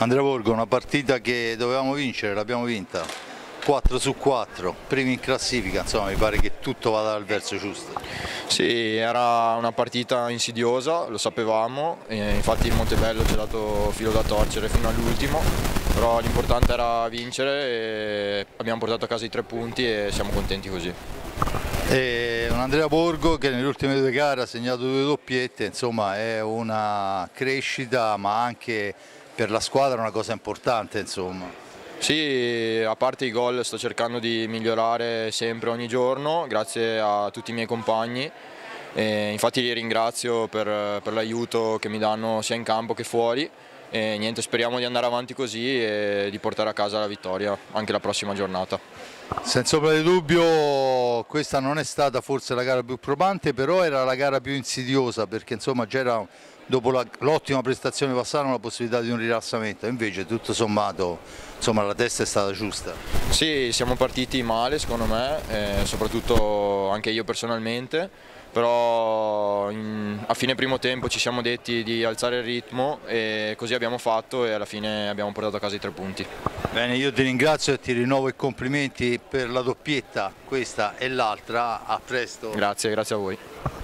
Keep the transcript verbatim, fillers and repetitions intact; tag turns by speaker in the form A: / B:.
A: Andrea Borgo, una partita che dovevamo vincere, l'abbiamo vinta, quattro su quattro, primi in classifica, insomma mi pare che tutto vada dal verso giusto.
B: Sì, era una partita insidiosa, lo sapevamo, e infatti il Montebello ci ha dato filo da torcere fino all'ultimo, però l'importante era vincere e abbiamo portato a casa i tre punti e siamo contenti così.
A: E un Andrea Borgo che nelle ultime due gare ha segnato due doppiette, insomma è una crescita ma anche per la squadra una cosa importante, insomma.
B: Sì, a parte i gol sto cercando di migliorare sempre ogni giorno grazie a tutti i miei compagni e infatti li ringrazio per, per l'aiuto che mi danno sia in campo che fuori e niente, speriamo di andare avanti così e di portare a casa la vittoria anche la prossima giornata.
A: Senza ombra di dubbio questa non è stata forse la gara più probante, però era la gara più insidiosa perché insomma c'era dopo l'ottima prestazione passata la possibilità di un rilassamento, invece tutto sommato insomma, la testa è stata giusta.
B: Sì, siamo partiti male secondo me, eh, soprattutto anche io personalmente, però in, a fine primo tempo ci siamo detti di alzare il ritmo e così abbiamo fatto e alla fine abbiamo portato a casa i tre punti.
A: Bene, io ti ringrazio e ti rinnovo i complimenti per la doppietta, questa e l'altra, a presto.
B: Grazie, grazie a voi.